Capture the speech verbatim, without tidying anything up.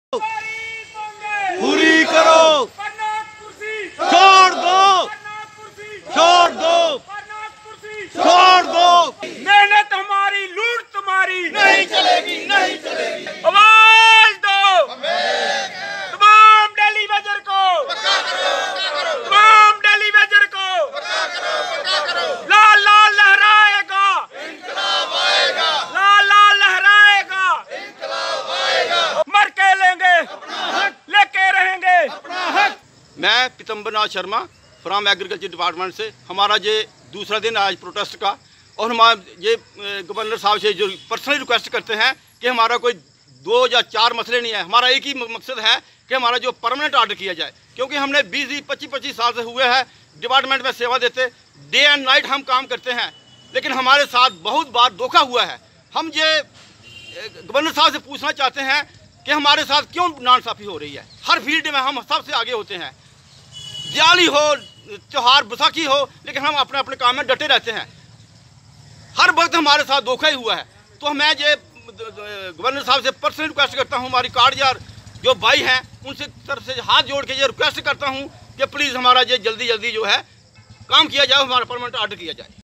पूरी करो, छोड़ दो, छोड़ दो, छोड़ दो। मेहनत हमारी, लूट तुम्हारी नहीं चलेगी, नहीं चलेगी। आवाज दो तमाम डेली वेजर को, तमाम डेली वेजर को लाल लाल लहराएगा, इंकलाब आएगा, लाल लाल लहराएगा, इंकलाब आएगा। मर के लेंगे, लेके रहेंगे अपना हक। मैं Pitambar Nath Sharma from agriculture department से। हमारा ये दूसरा दिन आज प्रोटेस्ट का, और हम ये गवर्नर साहब से जो पर्सनली रिक्वेस्ट करते हैं कि हमारा कोई दो या चार मसले नहीं है, हमारा एक ही मकसद है कि हमारा जो परमानेंट ऑर्डर किया जाए। क्योंकि हमने बीस पच्चीस पच्चीस साल से हुए हैं डिपार्टमेंट में सेवा देते, डे एंड नाइट हम काम करते हैं, लेकिन हमारे साथ बहुत बार धोखा हुआ है। हम ये गवर्नर साहब से पूछना चाहते हैं कि हमारे साथ क्यों नाइंसाफ़ी हो रही है। हर फील्ड में हम सबसे आगे होते हैं, दिवाली हो, त्योहार, बैसाखी हो, लेकिन हम अपने अपने काम में डटे रहते हैं। हर वक्त हमारे साथ धोखा ही हुआ है। तो मैं ये गवर्नर साहब से पर्सनली रिक्वेस्ट करता हूँ, हमारी कार्डजार जो भाई हैं उनसे तरफ से हाथ जोड़ के ये रिक्वेस्ट करता हूँ कि प्लीज़ हमारा ये जल्दी जल्दी जो है काम किया जाए, हमारा परमानेंट ऑर्डर किया जाए।